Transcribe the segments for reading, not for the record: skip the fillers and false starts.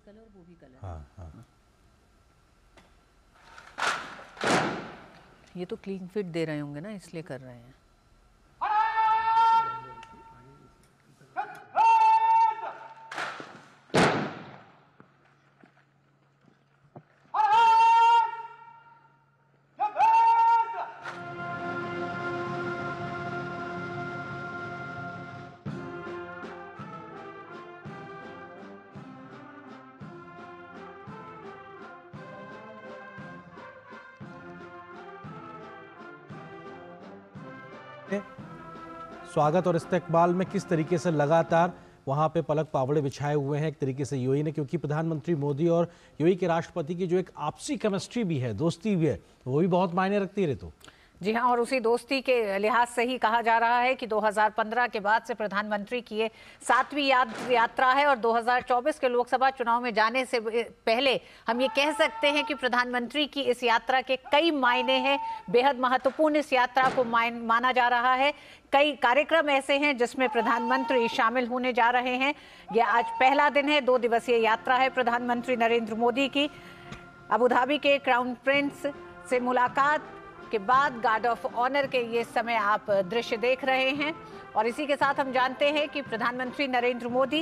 Colour वो भी colour. हाँ हाँ, ये तो क्लीन फिट दे रहे होंगे ना, इसलिए कर रहे हैं। स्वागत और इस्तकबाल में किस तरीके से लगातार वहां पे पलक पावड़े बिछाए हुए हैं एक तरीके से यूएई ने, क्योंकि प्रधानमंत्री मोदी और यूएई के राष्ट्रपति की जो एक आपसी केमिस्ट्री भी है, दोस्ती भी है, वो भी बहुत मायने रखती है। ऋतु जी हाँ, और उसी दोस्ती के लिहाज से ही कहा जा रहा है कि 2015 के बाद से प्रधानमंत्री की ये 7वीं यात्रा है और 2024 के लोकसभा चुनाव में जाने से पहले हम ये कह सकते हैं कि प्रधानमंत्री की इस यात्रा के कई मायने हैं। बेहद महत्वपूर्ण इस यात्रा को माना जा रहा है। कई कार्यक्रम ऐसे हैं जिसमें प्रधानमंत्री शामिल होने जा रहे हैं। यह आज पहला दिन है, 2 दिवसीय यात्रा है प्रधानमंत्री नरेंद्र मोदी की। अबू धाबी के क्राउन प्रिंस से मुलाकात के बाद गार्ड ऑफ ऑनर के ये समय आप दृश्य देख रहे हैं। और इसी के साथ हम जानते हैं कि प्रधानमंत्री नरेंद्र मोदी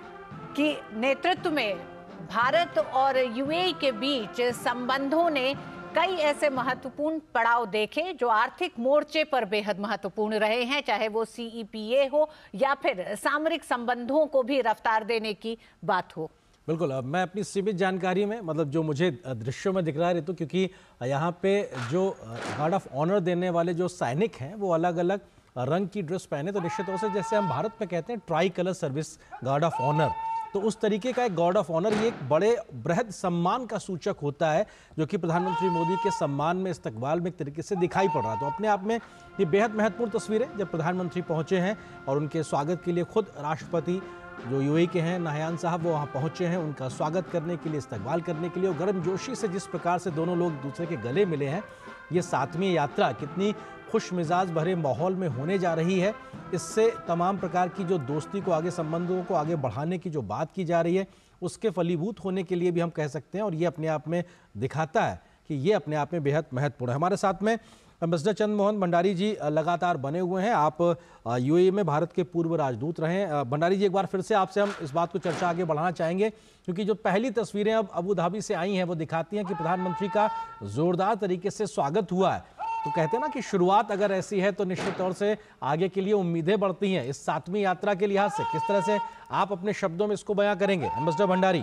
की नेतृत्व में भारत और यूएई के बीच संबंधों ने कई ऐसे महत्वपूर्ण पड़ाव देखे जो आर्थिक मोर्चे पर बेहद महत्वपूर्ण रहे हैं, चाहे वो सीईपीए हो या फिर सामरिक संबंधों को भी रफ्तार देने की बात हो। बिल्कुल, अब मैं अपनी सीमित जानकारी में, मतलब जो मुझे दृश्यों में दिख रहा है ऋतु, क्योंकि यहाँ पे जो गार्ड ऑफ ऑनर देने वाले जो सैनिक हैं वो अलग अलग रंग की ड्रेस पहने, तो निश्चित तौर से जैसे हम भारत में कहते हैं tricolour service guard of honour, तो उस तरीके का एक गार्ड ऑफ ऑनर ये एक बड़े बृहद सम्मान का सूचक होता है, जो कि प्रधानमंत्री मोदी के सम्मान में, इस्तकबाल में एक तरीके से दिखाई पड़ रहा है। तो अपने आप में ये बेहद महत्वपूर्ण तस्वीरें जब प्रधानमंत्री पहुंचे हैं और उनके स्वागत के लिए खुद राष्ट्रपति जो यूएई के हैं नाहयान साहब वो वहाँ पहुँचे हैं, उनका स्वागत करने के लिए, इस्तकबाल करने के लिए, और गर्मजोशी से जिस प्रकार से दोनों लोग दूसरे के गले मिले हैं, ये 7वीं यात्रा कितनी खुश मिजाज भरे माहौल में होने जा रही है। इससे तमाम प्रकार की जो दोस्ती को आगे, संबंधों को आगे बढ़ाने की जो बात की जा रही है, उसके फलीभूत होने के लिए भी हम कह सकते हैं, और ये अपने आप में दिखाता है कि ये अपने आप में बेहद महत्वपूर्ण है। हमारे साथ में एम्बेसडर चंद्र मोहन भंडारी जी लगातार बने हुए हैं। आप यूएई में भारत के पूर्व राजदूत रहे हैं। भंडारी जी, एक बार फिर से आपसे हम इस बात को चर्चा आगे बढ़ाना चाहेंगे, क्योंकि जो पहली तस्वीरें अब अबू धाबी से आई हैं वो दिखाती हैं कि प्रधानमंत्री का जोरदार तरीके से स्वागत हुआ है। तो कहते हैं ना कि शुरुआत अगर ऐसी है तो निश्चित तौर से आगे के लिए उम्मीदें बढ़ती हैं। इस 7वीं यात्रा के लिहाज से किस तरह से आप अपने शब्दों में इसको बयां करेंगे, एम्बेसडर भंडारी?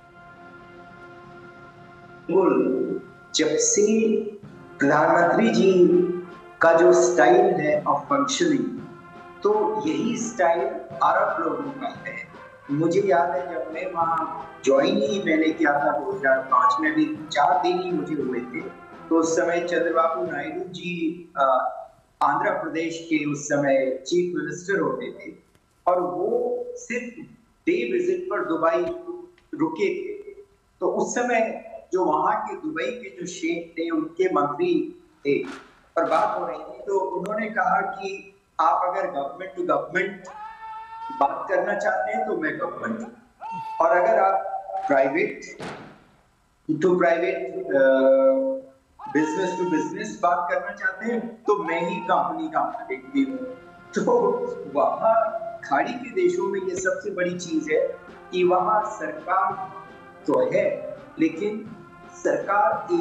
जब से प्रधानमंत्री जी का जो स्टाइल है ऑफ फंक्शनिंग, तो यही स्टाइल अरब लोगों का है। मुझे याद है जब मैं वहाँ ज्वाइन ही मैंने किया था 2005 में, भी 4 दिन ही मुझे हुए थे, तो उस समय चंद्रबाबू नायडू जी आंध्र प्रदेश के उस समय चीफ मिनिस्टर होते थे, और वो सिर्फ डे विजिट पर दुबई रुके थे। तो उस समय जो वहां के दुबई के जो शेख थे, उनके मंत्री थे, और बात हो रही थी, तो उन्होंने कहा कि आप अगर गवर्नमेंट टू गवर्नमेंट बात करना चाहते हैं तो मैं गवर्नमेंट, और अगर आप private to private, business to business बात करना चाहते हैं तो मैं ही कंपनी का मालिक हूँ। तो वहाँ खाड़ी के देशों में ये सबसे बड़ी चीज है कि वहाँ सरकार तो है, लेकिन सरकार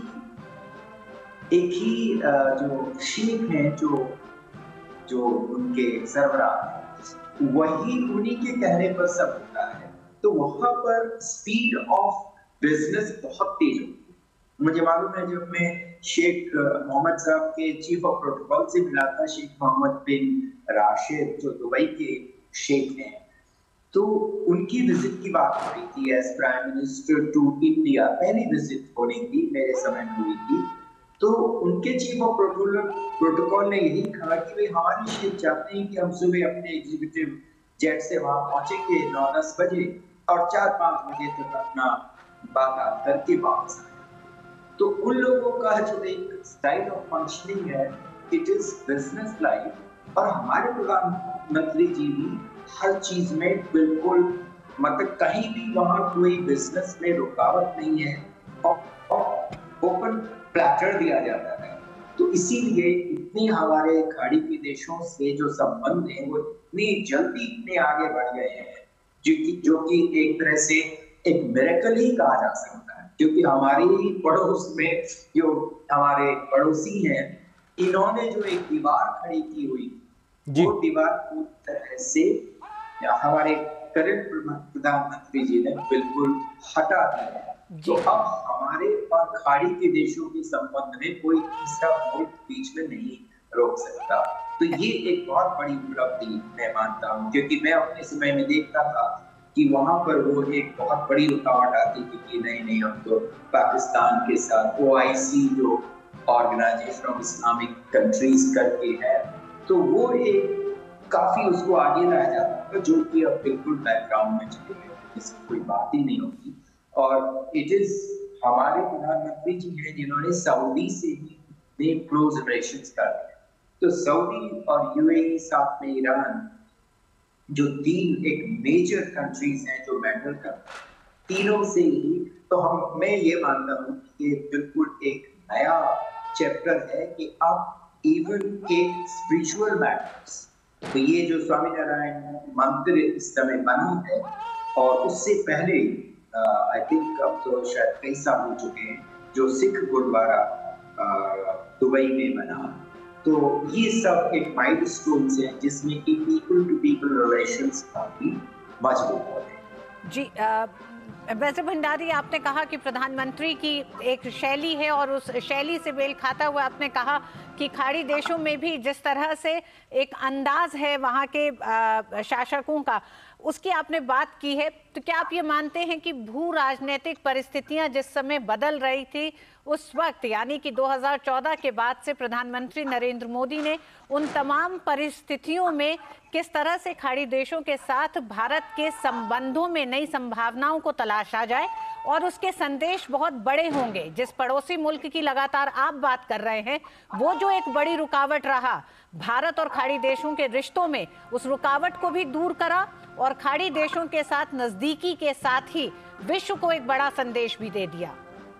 एक ही जो शेख हैं, जो उनके सरबराह, वही उन्हीं के कहने पर सब होता है। तो वहां पर स्पीड ऑफ बिजनेस बहुत तेज होती है। मुझे मालूम है जब मैं शेख मोहम्मद साहब के चीफ ऑफ प्रोटोकॉल से मिला था, शेख मोहम्मद बिन राशिद जो दुबई के शेख हैं, तो उनकी विजिट की बात हो रही थी as prime minister to India. पहली विजिट होनी थी, मेरे समय में हुई थी। तो उनके चीफ ऑफ प्रोटोकॉल ने यही कहा कि भाई हमारी शेख चाहते हैं कि हम सुबह अपने एग्जीक्यूटिव जेट से वहां पहुंचेंगे 9-10 बजे और 4-5 बजे तक अपना बात करके वापस आए। तो उन लोगों का जो एक स्टाइल ऑफ फंक्शनिंग है, इट इज बिजनेस लाइफ, और हमारे प्रधानमंत्री जी भी हर चीज में बिल्कुल मतलब कहीं भी वहां कोई बिजनेस में रुकावट नहीं है और ओपन प्लेटर दिया जाता है। तो इसीलिए इतनी हमारे खाड़ी के देशों से जो संबंध है वो इतनी जल्दी इतने आगे बढ़ गए हैं, जो कि एक तरह से एक मिरेकल ही कहा जा सकता है, क्योंकि हमारी पड़ोस में जो हमारे पड़ोसी हैं, इन्होंने जो एक दीवार खड़ी की हुई, वो दीवार पूरी तरह से हमारे करंट प्रधानमंत्री जी ने बिल्कुल हटा दिया है। तो अब हमारे और खाड़ी के देशों के संबंध में कोई तीसरा मुल्क बीच में नहीं रोक सकता। तो ये एक बहुत बड़ी उपलब्धि मैं मानता हूँ, क्योंकि मैं अपने समय में देखता था कि वहां पर वो एक बहुत बड़ी रुकावट आती थी कि नहीं हम तो पाकिस्तान के साथ OIC जो ऑर्गेनाइजेशन ऑफ इस्लामिक कंट्रीज करके है, तो वो एक काफी उसको आगे लाया जाता है, जो कि अब बिल्कुल बैकग्राउंड में चले गए, इसकी कोई बात ही नहीं होती। और इट इज हमारे प्रधानमंत्री जी हैं जिन्होंने सऊदी से ही क्लोज रिलेशंस कर दिए। तो सऊदी और UAE साथ में ईरान, जो तीन एक मेजर कंट्रीज हैं जो मैटर करते हैं, तीनों से ही तो मैं ये मानता हूँ कि ये बिल्कुल एक नया चैप्टर है कि अब इवन एक स्पिरिचुअल मैटर्स, तो ये जो स्वामीनारायण मंदिर इस समय बना है, और उससे पहले आई थिंक अब तो शायद कई साल हो चुके हैं जो सिख गुरुद्वारा दुबई में बना, तो ये सब एक माइलस्टोन है जिसमें कि पीपल टू पीपल रिलेशंस काफी मजबूत हो गए। जी वैसे भंडारी, आपने कहा कि प्रधानमंत्री की एक शैली है और उस शैली से मेल खाता हुआ आपने कहा कि खाड़ी देशों में भी जिस तरह से एक अंदाज है वहाँ के शासकों का, उसकी आपने बात की है। तो क्या आप ये मानते हैं कि भू राजनीतिक परिस्थितियां जिस समय बदल रही थी उस वक्त, यानी कि 2014 के बाद से प्रधानमंत्री नरेंद्र मोदी ने उन तमाम परिस्थितियों में किस तरह से खाड़ी देशों के साथ भारत के संबंधों में नई संभावनाओं को तलाशा जाए, और उसके संदेश बहुत बड़े होंगे। जिस पड़ोसी मुल्क की लगातार आप बात कर रहे हैं, वो जो एक बड़ी रुकावट रहा भारत और खाड़ी देशों के रिश्तों में, उस रुकावट को भी दूर करा और खाड़ी देशों के साथ नजदीकी के साथ ही विश्व को एक बड़ा संदेश भी दे दिया।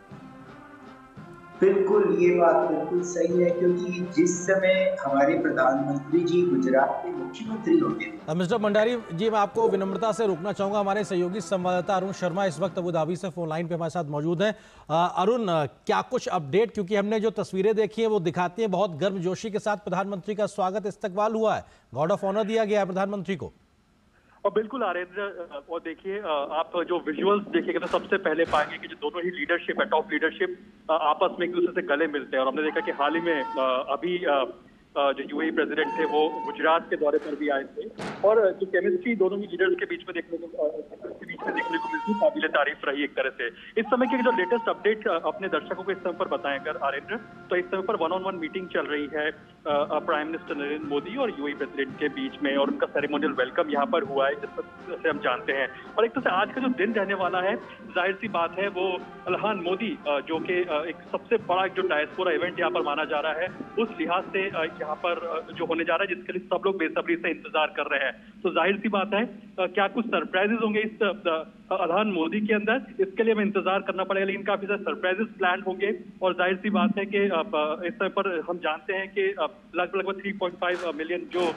बिल्कुल, ये बात बिल्कुल सही है, क्योंकि जिस समय हमारे प्रधानमंत्री जी गुजरात के मुख्यमंत्री होते थे। मिस्टर भंडारी जी, मैं आपको विनम्रता से रोकना चाहूंगा। हमारे सहयोगी संवाददाता अरुण शर्मा इस वक्त अबू धाबी से फोन लाइन पे हमारे साथ मौजूद हैं। अरुण, क्या कुछ अपडेट, क्योंकि हमने जो तस्वीरें देखी हैं वो दिखाती हैं बहुत गर्मजोशी के साथ प्रधानमंत्री का स्वागत इस्तकबाल हुआ है, गार्ड ऑफ ऑनर दिया गया है प्रधानमंत्री को। और बिल्कुल आरेंद्र, और देखिए आप जो विजुअल्स देखिएगा तो सबसे पहले पाएंगे कि जो दोनों ही लीडरशिप है, टॉप लीडरशिप आपस में एक दूसरे से गले मिलते हैं। और हमने देखा कि हाल ही में अभी जो UAE प्रेसिडेंट थे वो गुजरात के दौरे पर भी आए थे, और जो केमिस्ट्री दोनों ही लीडर्स के बीच में देखने को मिलती काबिल तारीफ रही एक तरह से। इस समय के जो लेटेस्ट अपडेट अपने दर्शकों को इस समय पर बताएं अगर आरेंद्र, तो इस समय पर 1-on-1 मीटिंग चल रही है प्राइम मिनिस्टर नरेंद्र मोदी और UAE प्रेसिडेंट के बीच में, और उनका सेरेमोनियल वेलकम यहाँ पर हुआ है जैसे हम जानते हैं। और एक तरह से आज का जो दिन रहने वाला है, जाहिर सी बात है वो अल्हान मोदी जो कि एक सबसे बड़ा जो डायस्पोरा इवेंट यहाँ पर माना जा रहा है, उस लिहाज से यहाँ पर जो होने जा रहा है, जिसके लिए सब लोग बेसब्री से इंतजार कर रहे हैं। तो जाहिर सी बात है क्या कुछ सरप्राइजेस होंगे इस अल्हान मोदी के अंदर, इसके लिए हमें इंतजार करना पड़ेगा, लेकिन काफी सारे सरप्राइजेस प्लान होंगे। और जाहिर सी बात है कि इस समय पर हम जानते हैं कि लगभग 3.5 मिलियन जो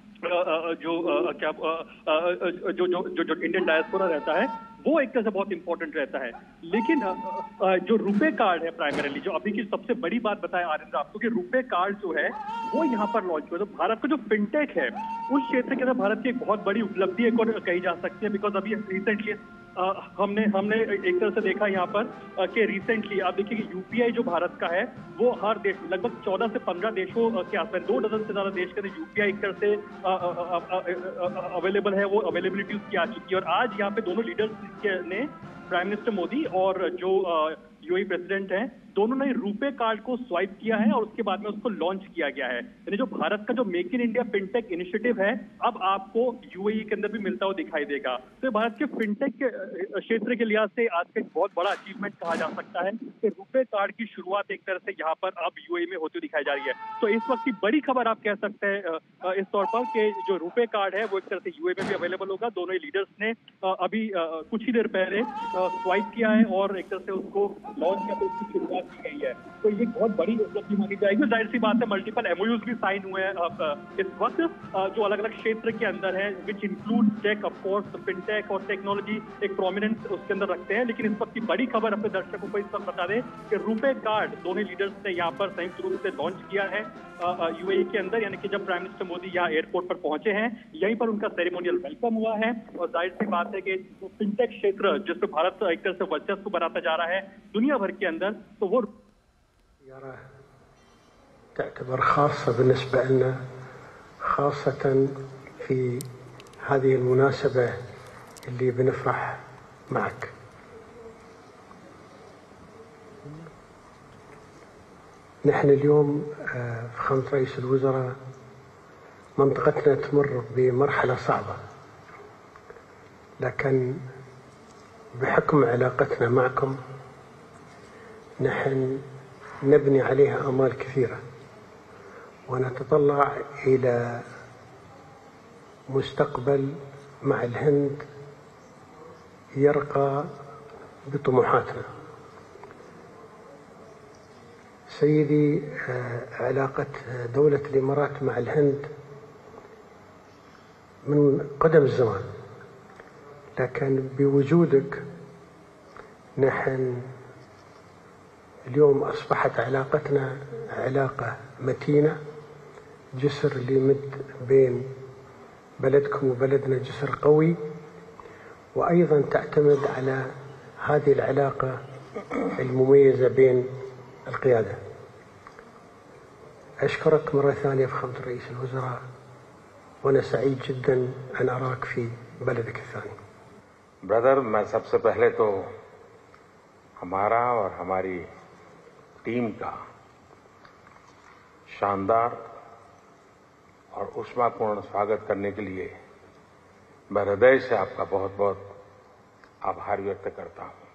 इंडियन डायस्पोरा रहता है वो एक तरह से बहुत इंपॉर्टेंट रहता है। लेकिन जो रुपे कार्ड है प्राइमरीली, जो अभी की सबसे बड़ी बात बताया आनंद आपको कि रुपे कार्ड जो है वो यहाँ पर लॉन्च हुआ। तो भारत का जो फिनटेक है उस क्षेत्र के अंदर भारत की एक बहुत बड़ी उपलब्धि एक और कही जा सकती है, बिकॉज अभी रिसेंटली हमने एक तरह से देखा यहाँ पर कि रिसेंटली आप देखिए कि UPI जो भारत का है वो हर देश लगभग 14 से 15 देशों के आसपास 2 डजन से ज्यादा देश के अंदर UPI एक तरह से अवेलेबल है, वो अवेलेबिलिटी उसकी आ चुकी है। और आज यहाँ पे दोनों लीडर्स ने, प्राइम मिनिस्टर मोदी और जो UAE प्रेसिडेंट हैं, दोनों ने रुपे कार्ड को स्वाइप किया है और उसके बाद में उसको लॉन्च किया गया है। यानी जो भारत का जो make in India fintech initiative है, अब आपको यूएई के अंदर भी मिलता हुआ दिखाई देगा। तो भारत के फिनटेक के क्षेत्र के लिहाज से आज का एक बहुत बड़ा अचीवमेंट कहा जा सकता है कि रुपे कार्ड की शुरुआत एक तरह से यहाँ पर अब यूएई में होती हुई दिखाई जा रही है। तो इस वक्त की बड़ी खबर आप कह सकते हैं इस तौर पर कि जो रुपे कार्ड है वो एक तरह से यूएई में भी अवेलेबल होगा। दोनों ही लीडर्स ने अभी कुछ ही देर पहले स्वाइप किया है और एक तरह से उसको लॉन्च किया, तो उसकी शुरुआत की गई है। तो ये बहुत बड़ी उपलब्धि मानी जाएगी। जाहिर सी बात है मल्टीपल एमओयूज भी साइन हुए हैं इस वक्त जो अलग अलग क्षेत्र के अंदर है, which include tech, of course fintech और टेक्नोलॉजी एक प्रोमिनेंस उसके अंदर रखते हैं। लेकिन इस वक्त की बड़ी खबर अपने दर्शकों को इस वक्त बता दें कि रुपे कार्ड दोनों लीडर्स ने यहाँ पर संयुक्त रूप से लॉन्च किया है यूएई के अंदर। यानी कि जब प्राइम मिनिस्टर मोदी यहाँ एयरपोर्ट पर पहुंचे हैं, यहीं पर उनका सेरेमोनियल वेलकम हुआ है। और जाहिर सी बात है कि फिनटेक क्षेत्र जिसपे भारत एक तरह से वर्चस्व बनाता जा रहा है दुनिया भर के अंदर, तो वो تعتبر خاصة بالنسبة لنا، خاصة في هذه المناسبة اللي بنفرح معك. نحن اليوم فخامة رئيس الوزراء منطقتنا تمر بمرحلة صعبة، لكن بحكم علاقتنا معكم نحن نبني عليها آمال كثيرة، ونتطلع إلى مستقبل مع الهند يرقى بطموحاتنا. سيدي، علاقة دولة الإمارات مع الهند من قدم الزمان، لكن بوجودك نحن اليوم أصبحت علاقتنا علاقة متينة، جسر اللي يمد بين بلدكم وبلدنا جسر قوي، وأيضا تعتمد على هذه العلاقة المميزة بين القيادة. أشكرك مرة ثانية فخامة رئيس الوزراء، وأنا سعيد جدا أن أراك في بلدك الثاني. ब्रदर, मैं सबसे पहले तो हमारा और हमारी टीम का शानदार और ऊष्मापूर्ण स्वागत करने के लिए मैं हृदय से आपका बहुत बहुत आभार व्यक्त करता हूं।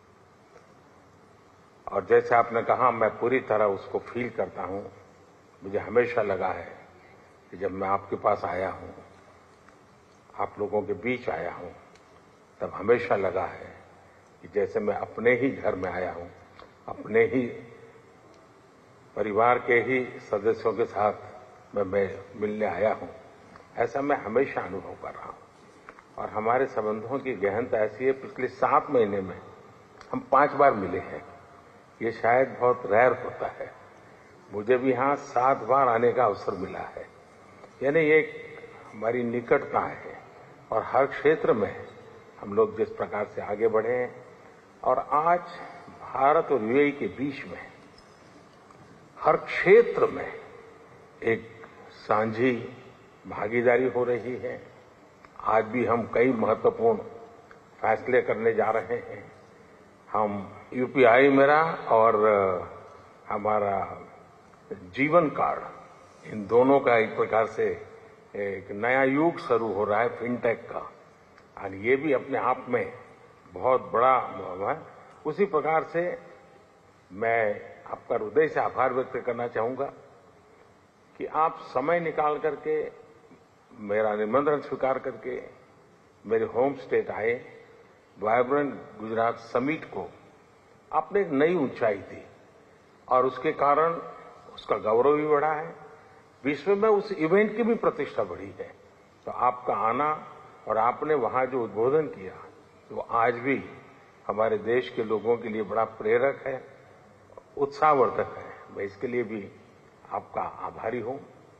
और जैसे आपने कहा, मैं पूरी तरह उसको फील करता हूं। मुझे हमेशा लगा है कि जब मैं आपके पास आया हूं, आप लोगों के बीच आया हूं, तब हमेशा लगा है कि जैसे मैं अपने ही घर में आया हूं, अपने ही परिवार के ही सदस्यों के साथ मैं मिलने आया हूं। ऐसा मैं हमेशा अनुभव कर रहा हूं। और हमारे संबंधों की गहनता ऐसी है, पिछले 7 महीने में हम 5 बार मिले हैं। ये शायद बहुत रेयर होता है। मुझे भी यहाँ 7 बार आने का अवसर मिला है। यानी ये हमारी निकटता है। और हर क्षेत्र में हम लोग जिस प्रकार से आगे बढ़े हैं, और आज भारत और यूएई के बीच में हर क्षेत्र में एक साझी भागीदारी हो रही है। आज भी हम कई महत्वपूर्ण फैसले करने जा रहे हैं। हम यूपीआई मेरा और हमारा जीवन कार्ड, इन दोनों का एक प्रकार से एक नया युग शुरू हो रहा है फिनटेक का, और ये भी अपने आप में बहुत बड़ा है। उसी प्रकार से मैं आपका हृदय से आभार व्यक्त करना चाहूंगा कि आप समय निकाल करके मेरा निमंत्रण स्वीकार करके मेरे होम स्टेट आए। वाइब्रेंट गुजरात समिट को आपने एक नई ऊंचाई दी, और उसके कारण उसका गौरव भी बढ़ा है। विश्व में उस इवेंट की भी प्रतिष्ठा बढ़ी है। तो आपका आना और आपने वहां जो उद्बोधन किया, तो आज भी हमारे देश के लोगों के लिए बड़ा प्रेरक है, उत्साहवर्धक है। मैं इसके लिए भी आपका आभारी हूं।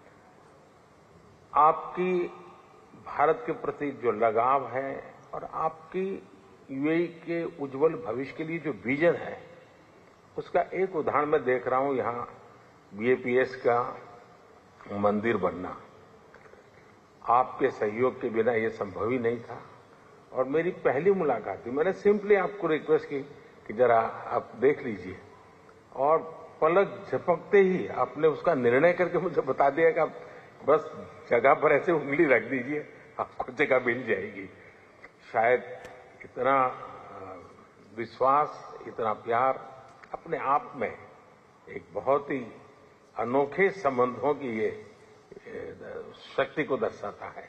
आपकी भारत के प्रति जो लगाव है और आपकी यूएई के उज्जवल भविष्य के लिए जो विजन है, उसका एक उदाहरण मैं देख रहा हूं। यहां बीएपीएस का मंदिर बनना, आपके सहयोग के बिना ये संभव ही नहीं था। और मेरी पहली मुलाकात थी, मैंने सिंपली आपको रिक्वेस्ट की कि जरा आप देख लीजिए, और पलक झपकते ही आपने उसका निर्णय करके मुझे बता दिया कि आप बस जगह पर ऐसे उंगली रख दीजिए, आपको जगह मिल जाएगी। शायद इतना विश्वास, इतना प्यार अपने आप में एक बहुत ही अनोखे संबंधों की ये शक्ति को दर्शाता है।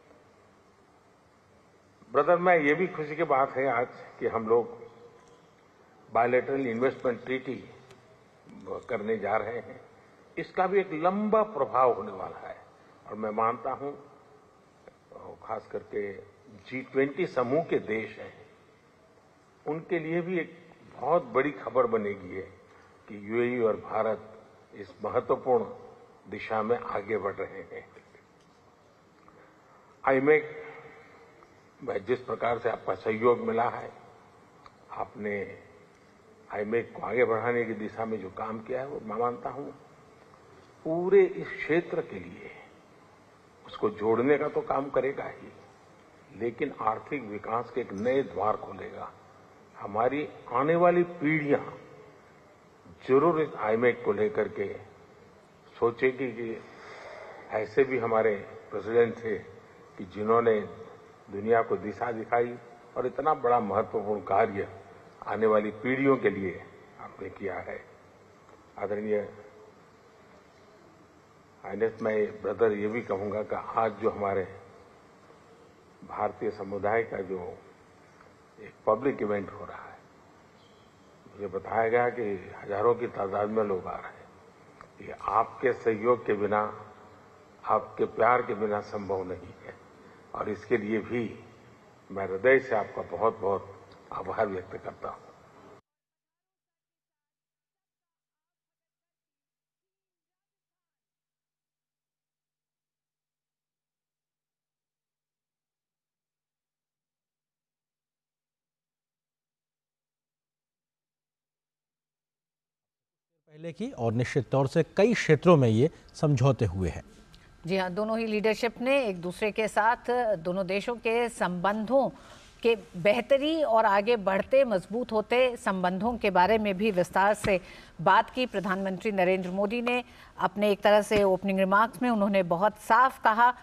ब्रदर, मैं ये भी खुशी की बात है आज कि हम लोग बायलैटरल इन्वेस्टमेंट ट्रीटी करने जा रहे हैं। इसका भी एक लंबा प्रभाव होने वाला है और मैं मानता हूं खास करके G20 समूह के देश हैं, उनके लिए भी एक बहुत बड़ी खबर बनेगी है कि यूएई और भारत इस महत्वपूर्ण दिशा में आगे बढ़ रहे हैं। आईमेक में जिस प्रकार से आपका सहयोग मिला है, आपने आईमेक को आगे बढ़ाने की दिशा में जो काम किया है वो मैं मानता हूं पूरे इस क्षेत्र के लिए उसको जोड़ने का तो काम करेगा ही, लेकिन आर्थिक विकास के एक नए द्वार खोलेगा। हमारी आने वाली पीढ़ियां जरूर इस आईमेक को लेकर के सोचेगी कि ऐसे भी हमारे प्रेसिडेंट थे कि जिन्होंने दुनिया को दिशा दिखाई और इतना बड़ा महत्वपूर्ण कार्य आने वाली पीढ़ियों के लिए आपने किया है। आदरणीय हाइनेस, मैं ब्रदर ये भी कहूंगा कि आज जो हमारे भारतीय समुदाय का जो एक पब्लिक इवेंट हो रहा है, मुझे बताया गया कि हजारों की तादाद में लोग आ रहे हैं। ये आपके सहयोग के बिना, आपके प्यार के बिना संभव नहीं है और इसके लिए भी मैं हृदय से आपका बहुत बहुत आभार व्यक्त करता हूं। पहले की और निश्चित तौर से कई क्षेत्रों में ये समझौते हुए हैं। जी हाँ, दोनों ही लीडरशिप ने एक दूसरे के साथ दोनों देशों के संबंधों के बेहतरी और आगे बढ़ते मजबूत होते संबंधों के बारे में भी विस्तार से बात की। प्रधानमंत्री नरेंद्र मोदी ने अपने एक तरह से ओपनिंग रिमार्क्स में उन्होंने बहुत साफ कहा,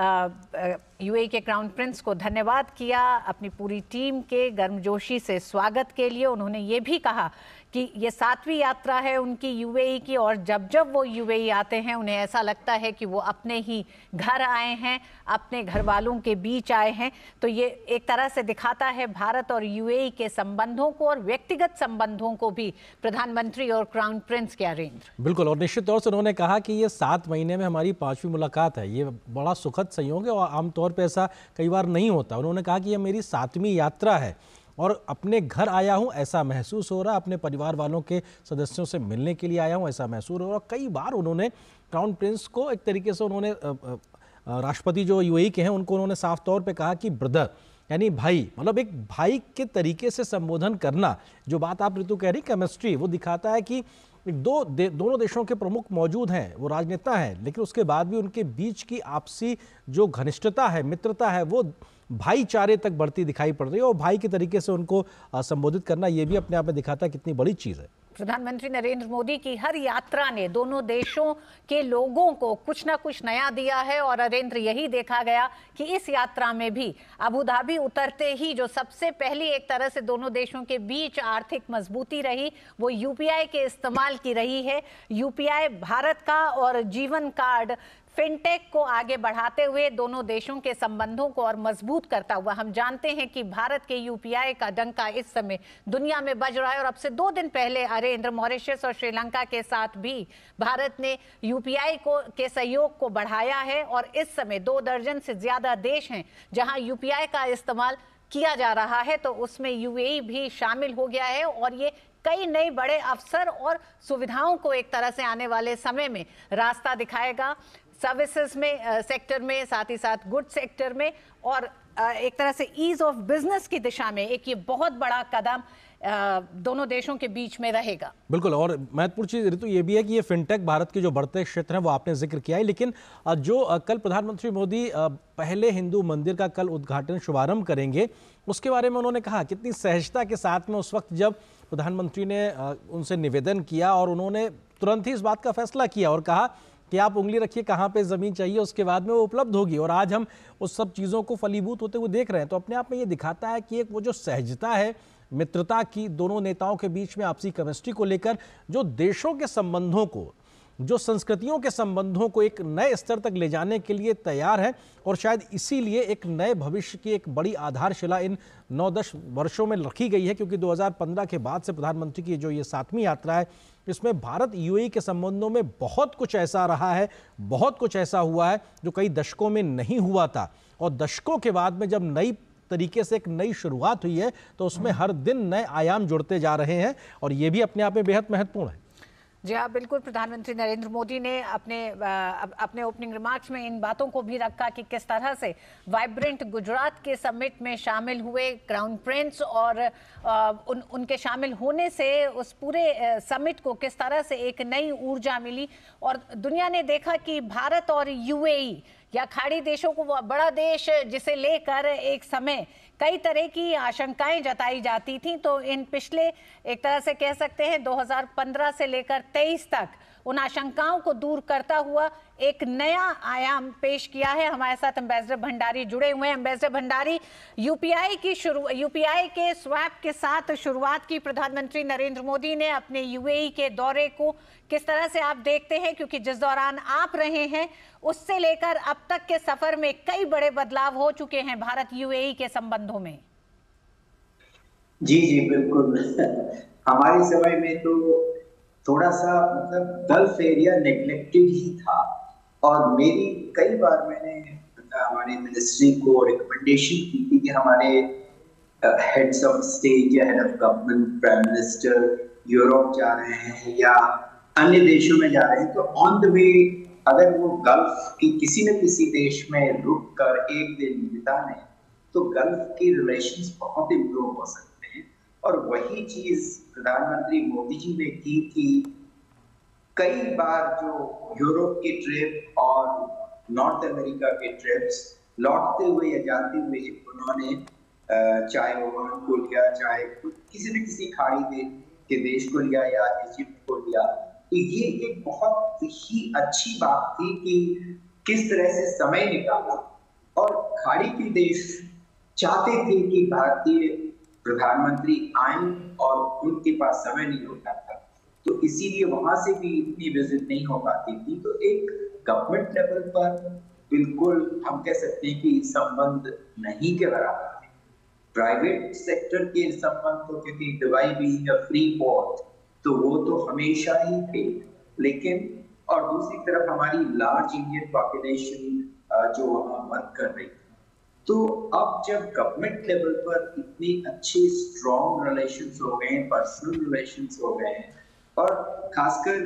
यूएई के क्राउन प्रिंस को धन्यवाद किया अपनी पूरी टीम के गर्मजोशी से स्वागत के लिए। उन्होंने ये भी कहा कि ये 7वीं यात्रा है उनकी यूएई की और जब जब वो यूएई आते हैं उन्हें ऐसा लगता है कि वो अपने ही घर आए हैं, अपने घर वालों के बीच आए हैं। तो ये एक तरह से दिखाता है भारत और यूएई के संबंधों को और व्यक्तिगत संबंधों को भी प्रधानमंत्री और क्राउन प्रिंस के अरेंज। बिल्कुल, और निश्चित तौर से उन्होंने कहा कि ये 7 महीने में हमारी 5वीं मुलाकात है। ये बड़ा सुखद संयोग है और आमतौर पर ऐसा कई बार नहीं होता। उन्होंने कहा कि ये मेरी 7वीं यात्रा है और अपने घर आया हूं ऐसा महसूस हो रहा, अपने परिवार वालों के सदस्यों से मिलने के लिए आया हूं ऐसा महसूस हो रहा। कई बार उन्होंने क्राउन प्रिंस को एक तरीके से उन्होंने राष्ट्रपति जो यूएई के हैं उनको उन्होंने साफ तौर पे कहा कि ब्रदर, यानी भाई, मतलब एक भाई के तरीके से संबोधन करना। जो बात आप ऋतु कह रही केमिस्ट्री, वो दिखाता है कि दोनों देशों के प्रमुख मौजूद हैं, वो राजनेता हैं, लेकिन उसके बाद भी उनके बीच की आपसी जो घनिष्ठता है, मित्रता है, वो भाईचारे तक बढ़ती दिखाई पड़ रही है। और भाई के तरीके से उनको संबोधित करना ये भी अपने आप में दिखाता है कितनी बड़ी चीज़ है। प्रधानमंत्री नरेंद्र मोदी की हर यात्रा ने दोनों देशों के लोगों को कुछ ना कुछ नया दिया है और नरेंद्र यही देखा गया कि इस यात्रा में भी अबू धाबी उतरते ही जो सबसे पहली एक तरह से दोनों देशों के बीच आर्थिक मजबूती रही वो यूपीआई के इस्तेमाल की रही है। यूपीआई भारत का और जीवन कार्ड फिनटेक को आगे बढ़ाते हुए दोनों देशों के संबंधों को और मजबूत करता हुआ, हम जानते हैं कि भारत के यूपीआई का डंका इस समय दुनिया में बज रहा है और अब से 2 दिन पहले नरेंद्र मॉरिशस और श्रीलंका के साथ भी भारत ने यूपीआई के सहयोग को बढ़ाया है और इस समय 2 दर्जन से ज्यादा देश हैं जहां यूपीआई का इस्तेमाल किया जा रहा है, तो उसमें यूएई भी शामिल हो गया है और ये कई नए बड़े अवसर और सुविधाओं को एक तरह से आने वाले समय में रास्ता दिखाएगा, सर्विसेज में सेक्टर में, साथ ही साथ गुड सेक्टर में, और एक तरह से ईज ऑफ बिजनेस की दिशा में एक ये बहुत बड़ा कदम दोनों देशों के बीच में रहेगा। बिल्कुल, और महत्वपूर्ण चीज ऋतु ये भी है कि ये फिनटेक भारत के जो बढ़ते क्षेत्र हैं वो आपने जिक्र किया है, लेकिन जो कल प्रधानमंत्री मोदी पहले हिंदू मंदिर का कल उद्घाटन शुभारंभ करेंगे उसके बारे में उन्होंने कहा कितनी सहजता के साथ में उस वक्त जब प्रधानमंत्री ने उनसे निवेदन किया और उन्होंने तुरंत ही इस बात का फैसला किया और कहा कि आप उंगली रखिए कहाँ पे ज़मीन चाहिए, उसके बाद में वो उपलब्ध होगी। और आज हम उस सब चीज़ों को फलीभूत होते हुए देख रहे हैं। तो अपने आप में ये दिखाता है कि एक वो जो सहजता है मित्रता की दोनों नेताओं के बीच में आपसी केमिस्ट्री को लेकर, जो देशों के संबंधों को, जो संस्कृतियों के संबंधों को एक नए स्तर तक ले जाने के लिए तैयार है। और शायद इसीलिए एक नए भविष्य की एक बड़ी आधारशिला इन 9-10 वर्षों में रखी गई है, क्योंकि 2015 के बाद से प्रधानमंत्री की जो ये 7वीं यात्रा है, इसमें भारत यूएई के संबंधों में बहुत कुछ ऐसा रहा है, बहुत कुछ ऐसा हुआ है जो कई दशकों में नहीं हुआ था। और दशकों के बाद में जब नई तरीके से एक नई शुरुआत हुई है तो उसमें हर दिन नए आयाम जुड़ते जा रहे हैं और ये भी अपने आप में बेहद महत्वपूर्ण है। जी हाँ, बिल्कुल। प्रधानमंत्री नरेंद्र मोदी ने अपने ओपनिंग रिमार्क्स में इन बातों को भी रखा कि किस तरह से वाइब्रेंट गुजरात के समिट में शामिल हुए क्राउन प्रिंस और उनके शामिल होने से उस पूरे समिट को किस तरह से एक नई ऊर्जा मिली। और दुनिया ने देखा कि भारत और यूएई या खाड़ी देशों को बड़ा देश जिसे लेकर एक समय कई तरह की आशंकाएं जताई जाती थी, तो इन पिछले एक तरह से कह सकते हैं 2015 से लेकर 23 तक उन आशंकाओं को दूर करता हुआ एक नया आयाम पेश किया है। हमारे साथ एम्बेसडर भंडारी जुड़े हुए हैं। एम्बेसडर भंडारी, यूपीआई के स्वैप के साथ शुरुआत की प्रधानमंत्री नरेंद्र मोदी ने अपने यूएई के दौरे को, किस तरह से आप देखते हैं, क्योंकि जिस दौरान आप रहे हैं उससे लेकर अब तक के सफर में कई बड़े बदलाव हो चुके हैं भारत यूएई के संबंधों में। जी जी बिल्कुल। हमारे समय में तो थोड़ा सा मतलब गल्फ एरिया नेग्लेक्टेड ही था और मेरी कई बार मैंने हमारे मिनिस्ट्री को रिकमेंडेशन की थी कि हमारे हेड्स ऑफ स्टेट या head of government, prime minister Europe जा रहे हैं या अन्य देशों में जा रहे हैं, तो ऑन द वे अगर वो गल्फ की किसी न किसी देश में रुक कर एक दिन बिताने तो गल्फ की रिलेशंस बहुत इम्प्रूव हो सकते हैं। और वही चीज प्रधानमंत्री मोदी जी ने की थी। कई बार जो यूरोप की ट्रिप और नॉर्थ अमेरिका के ट्रिप्स लौटते हुए या जाते हुए उन्होंने चाहे ओमान को लिया, चाहे किसी न किसी खाड़ी के देश को लिया या इजिप्ट को लिया, तो ये एक बहुत ही अच्छी बात थी कि किस तरह से समय निकाला। और खाड़ी के देश चाहते थे कि भारतीय प्रधानमंत्री आए और उनके पास समय नहीं होता था, तो इसीलिए वहां से भी इतनी विजिट नहीं हो पाती थी। तो एक गवर्नमेंट लेवल पर बिल्कुल हम कह सकते हैं कि संबंध नहीं के बराबर थे। प्राइवेट सेक्टर के संबंध तो, क्योंकि Dubai being a free port, तो वो तो हमेशा ही थे, लेकिन और दूसरी तरफ हमारी लार्ज इंडियन पॉपुलेशन जो वहां वर्क कर रही थी, तो अब जब गवर्नमेंट लेवल पर इतनी अच्छी स्ट्रॉन्ग रिलेशंस हो गए हैं, पर्सनल रिलेशंस हो गए हैं, और खासकर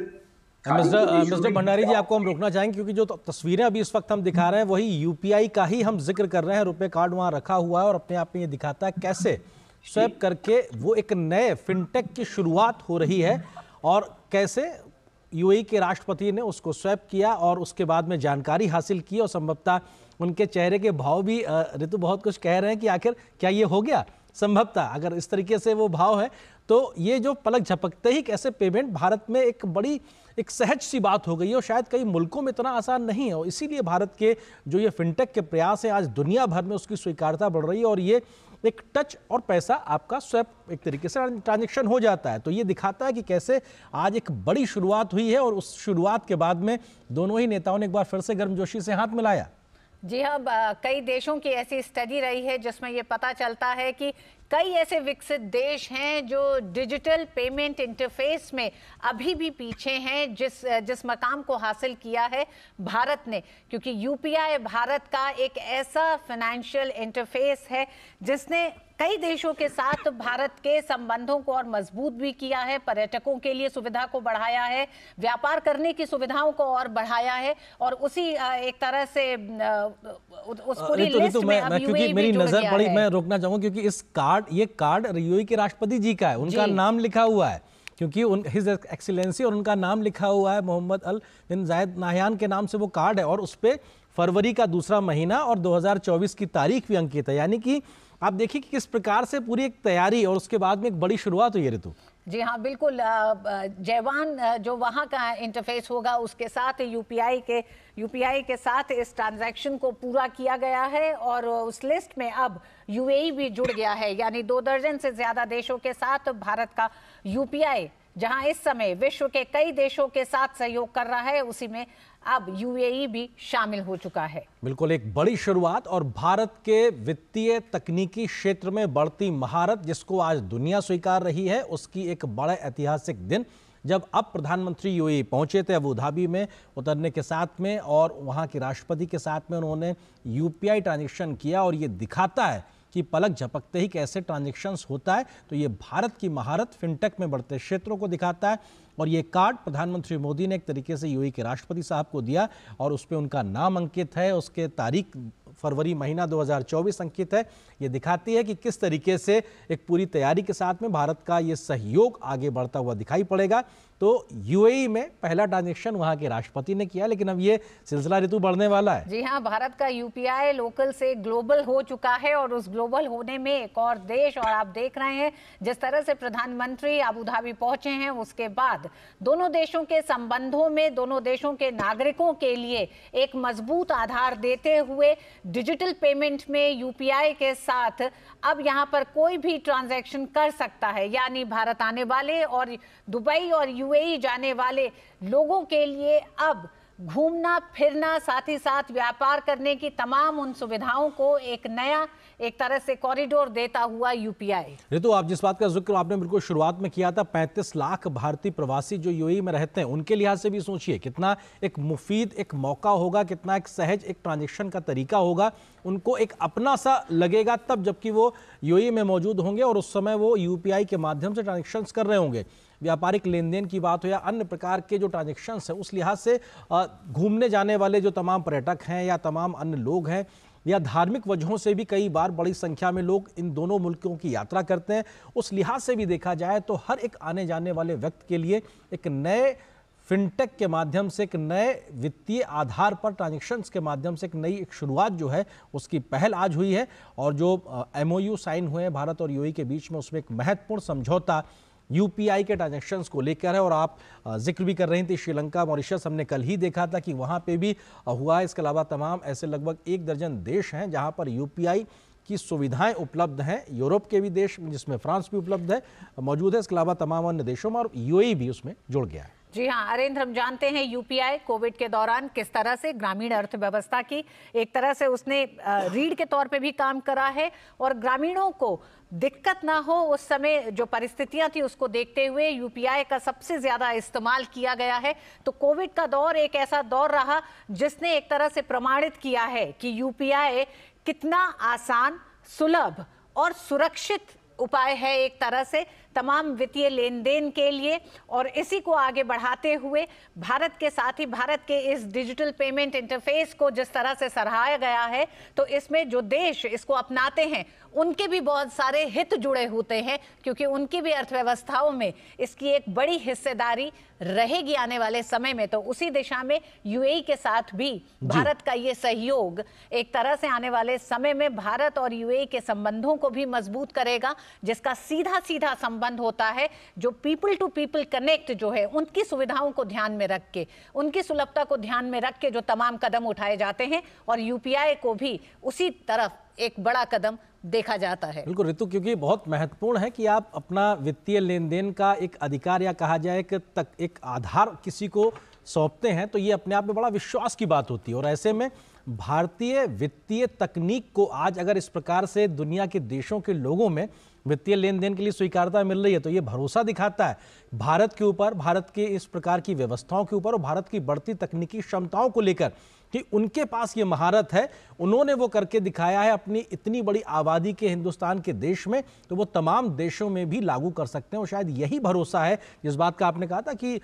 मिस्टर भंडारी जी, आपको हम रोकना चाहेंगे क्योंकि जो तस्वीरें अभी इस वक्त हम दिखा रहे हैं वही यूपीआई का ही हम जिक्र कर रहे हैं। रुपए कार्ड वहां रखा हुआ है और अपने आप में ये दिखाता है कैसे स्वैप करके वो एक नए फिनटेक की शुरुआत हो रही है और कैसे यूएई के राष्ट्रपति ने उसको स्वैप किया और उसके बाद में जानकारी हासिल की। और संभवतः उनके चेहरे के भाव भी ऋतु बहुत कुछ कह रहे हैं कि आखिर क्या ये हो गया। संभवतः अगर इस तरीके से वो भाव है तो ये जो पलक झपकते ही कैसे पेमेंट भारत में एक सहज सी बात हो गई है और शायद कई मुल्कों में इतना आसान नहीं है। और इसीलिए भारत के जो ये फिनटेक के प्रयास हैं आज दुनिया भर में उसकी स्वीकार्यता बढ़ रही है और ये एक टच और पैसा आपका स्वैप एक तरीके से ट्रांजैक्शन हो जाता है। तो ये दिखाता है कि कैसे आज एक बड़ी शुरुआत हुई है और उस शुरुआत के बाद में दोनों ही नेताओं ने एक बार फिर से गर्मजोशी से हाथ मिलाया। जी हाँ, कई देशों की ऐसी स्टडी रही है जिसमें ये पता चलता है कि कई ऐसे विकसित देश हैं जो डिजिटल पेमेंट इंटरफेस में अभी भी पीछे हैं जिस मकाम को हासिल किया है भारत ने, क्योंकि यूपीआई भारत का एक ऐसा फाइनेंशियल इंटरफेस है जिसने कई देशों के साथ भारत के संबंधों को और मजबूत भी किया है, पर्यटकों के लिए सुविधा को बढ़ाया है, व्यापार करने की सुविधाओं को और बढ़ाया है और उसी एक तरह से उस पूरी लिस्ट में अब क्योंकि मेरी नजर पड़ी, मैं रोकना चाहूंगा क्योंकि ये कार्ड यूएई के राष्ट्रपति जी का है, उनका नाम लिखा हुआ है, क्योंकि हिज एक्सीलेंसी और उनका नाम लिखा हुआ है, मोहम्मद अल बिन जायद नाहयान के नाम से वो कार्ड है और उस पर फरवरी का दूसरा महीना और 2024 की तारीख भी अंकित है। यानी कि आप देखिए कि किस प्रकार से पूरी एक तैयारी और उसके बाद में एक बड़ी शुरुआत हुई है। ऋतु जी हाँ, बिल्कुल। जयवान जो वहाँ का इंटरफेस होगा उसके साथ यूपीआई के साथ इस ट्रांजैक्शन को पूरा किया गया है और उस लिस्ट में अब यूएई भी जुड़ गया है। यानी 2 दर्जन से ज्यादा देशों के साथ भारत का यूपीआई, जहां इस समय विश्व के कई देशों के साथ सहयोग कर रहा है, उसी में अब यूएई भी शामिल हो चुका है। बिल्कुल एक बड़ी शुरुआत और भारत के वित्तीय तकनीकी क्षेत्र में बढ़ती महारत जिसको आज दुनिया स्वीकार रही है, उसकी एक बड़ा ऐतिहासिक दिन जब अब प्रधानमंत्री यूएई पहुंचे थे अबू धाबी में उतरने के साथ में और वहां के राष्ट्रपति के साथ में उन्होंने यूपीआई ट्रांजैक्शन किया और ये दिखाता है कि पलक झपकते ही कैसे ट्रांजैक्शंस होता है। तो ये भारत की महारत फिनटेक में बढ़ते क्षेत्रों को दिखाता है और ये कार्ड प्रधानमंत्री मोदी ने एक तरीके से यूएई के राष्ट्रपति साहब को दिया और उस पर उनका नाम अंकित है, उसके तारीख फरवरी महीना 2024 अंकित है। ये दिखाती है कि किस तरीके से एक पूरी तैयारी के साथ में भारत का ये सहयोग आगे बढ़ता हुआ दिखाई पड़ेगा। तो यूएई में पहला ट्रांजैक्शन वहां के राष्ट्रपति ने किया, लेकिन अब ये सिलसिला ऋतु बढ़ने वाला है। जी हाँ, भारत का यूपीआई लोकल से ग्लोबल हो चुका है और उस ग्लोबल होने में एक और देश, और आप देख रहे हैं जिस तरह से प्रधानमंत्री अबू धाबी पहुंचे हैं, उसके बाद दोनों देशों के संबंधों में दोनों देशों के नागरिकों के लिए एक मजबूत आधार देते हुए डिजिटल पेमेंट में यूपीआई के साथ अब यहाँ पर कोई भी ट्रांजैक्शन कर सकता है। यानी भारत आने वाले और दुबई और यूएई जाने वाले लोगों के लिए अब घूमना फिरना, साथ ही साथ व्यापार करने की तमाम उन सुविधाओं को एक नया एक तरह से कॉरिडोर देता हुआ यूपीआई। ऋतु, आप जिस बात का जिक्र आपने बिल्कुल शुरुआत में किया था, 35 लाख भारतीय प्रवासी जो यूएई में रहते हैं उनके लिहाज से भी सोचिए कितना एक मुफीद एक मौका होगा, कितना एक सहज एक ट्रांजैक्शन का तरीका होगा। उनको एक अपना सा लगेगा तब जबकि वो यूएई में मौजूद होंगे और उस समय वो यूपीआई के माध्यम से ट्रांजैक्शंस कर रहे होंगे। व्यापारिक लेन देन की बात हो या अन्य प्रकार के जो ट्रांजैक्शंस है, उस लिहाज से घूमने जाने वाले जो तमाम पर्यटक हैं या तमाम अन्य लोग हैं या धार्मिक वजहों से भी कई बार बड़ी संख्या में लोग इन दोनों मुल्कों की यात्रा करते हैं, उस लिहाज से भी देखा जाए तो हर एक आने जाने वाले व्यक्ति के लिए एक नए फिनटेक के माध्यम से, एक नए वित्तीय आधार पर ट्रांजैक्शंस के माध्यम से एक नई एक शुरुआत जो है उसकी पहल आज हुई है। और जो एमओयू साइन हुए हैं भारत और यूएई के बीच में, उसमें एक महत्वपूर्ण समझौता यूपीआई के ट्रांजैक्शंस को लेकर है। और आप जिक्र भी कर रही थी श्रीलंका, मॉरिशस, हमने कल ही देखा था कि वहाँ पे भी हुआ है। इसके अलावा तमाम ऐसे लगभग 1 दर्जन देश हैं जहाँ पर यूपीआई की सुविधाएं उपलब्ध हैं। यूरोप के भी देश जिसमें फ्रांस भी उपलब्ध है मौजूद है, इसके अलावा तमाम अन्य देशों में, और यूएई भी उसमें जुड़ गया है। जी हाँ अरेंद्र, हम जानते हैं यूपीआई कोविड के दौरान किस तरह से ग्रामीण अर्थव्यवस्था की एक तरह से उसने रीढ़ के तौर पे भी काम करा है और ग्रामीणों को दिक्कत ना हो उस समय जो परिस्थितियां थी उसको देखते हुए यूपीआई का सबसे ज्यादा इस्तेमाल किया गया है। तो कोविड का दौर एक ऐसा दौर रहा जिसने एक तरह से प्रमाणित किया है कि यूपीआई कितना आसान, सुलभ और सुरक्षित उपाय है एक तरह से तमाम वित्तीय लेन देन के लिए। और इसी को आगे बढ़ाते हुए भारत के साथ ही भारत के इस डिजिटल पेमेंट इंटरफेस को जिस तरह से सराहाया गया है, तो इसमें जो देश इसको अपनाते हैं उनके भी बहुत सारे हित जुड़े होते हैं, क्योंकि उनकी भी अर्थव्यवस्थाओं में इसकी एक बड़ी हिस्सेदारी रहेगी आने वाले समय में। तो उसी दिशा में यूएई के साथ भी भारत का ये सहयोग एक तरह से आने वाले समय में भारत और यूएई के संबंधों को भी मजबूत करेगा, जिसका सीधा सीधा संबंध होता है जो पीपल टू पीपल कनेक्ट जो है, उनकी सुविधाओं को ध्यान में रख के, उनकी सुलभता को ध्यान में रख के जो तमाम कदम उठाए जाते हैं, और यूपीआई को भी उसी तरफ एक बड़ा कदम देखा जाता है। बिल्कुल ऋतु, क्योंकि बहुत महत्वपूर्ण है कि आप अपना वित्तीय लेन देन का एक अधिकार या कहा जाए एक आधार किसी को सौंपते हैं, तो ये अपने आप में बड़ा विश्वास की बात होती है। और ऐसे में भारतीय वित्तीय तकनीक को आज अगर इस प्रकार से दुनिया के देशों के लोगों में वित्तीय लेन देन के लिए स्वीकारता मिल रही है, तो ये भरोसा दिखाता है भारत के ऊपर, भारत के इस प्रकार की व्यवस्थाओं के ऊपर और भारत की बढ़ती तकनीकी क्षमताओं को लेकर कि उनके पास ये महारत है, उन्होंने वो करके दिखाया है अपनी इतनी बड़ी आबादी के हिंदुस्तान के देश में, तो वो तमाम देशों में भी लागू कर सकते हैं। और शायद यही भरोसा है जिस बात का आपने कहा था कि